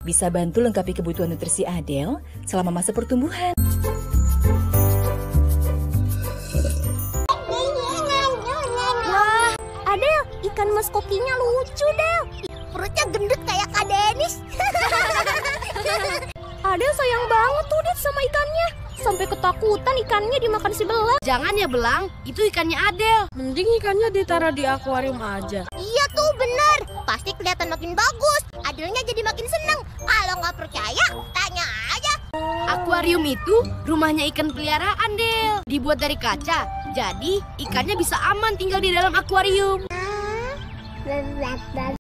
bisa bantu lengkapi kebutuhan nutrisi Adele selama masa pertumbuhan. Wah, Adele, ikan mas kokinya lucu, Del. Perutnya gendut kayak Kak Denis. Adele sayang banget tuh, Del, sama ikannya. Sampai ketakutan ikannya dimakan si Belang. Jangan ya Belang, itu ikannya Adele. Mending ikannya ditaruh di akuarium aja. Iya tuh, bener. Pasti kelihatan makin bagus. Adelnya jadi makin seneng. Kalau nggak percaya, tanya aja. Akuarium itu rumahnya ikan peliharaan, Del. Dibuat dari kaca, jadi ikannya bisa aman tinggal di dalam akuarium.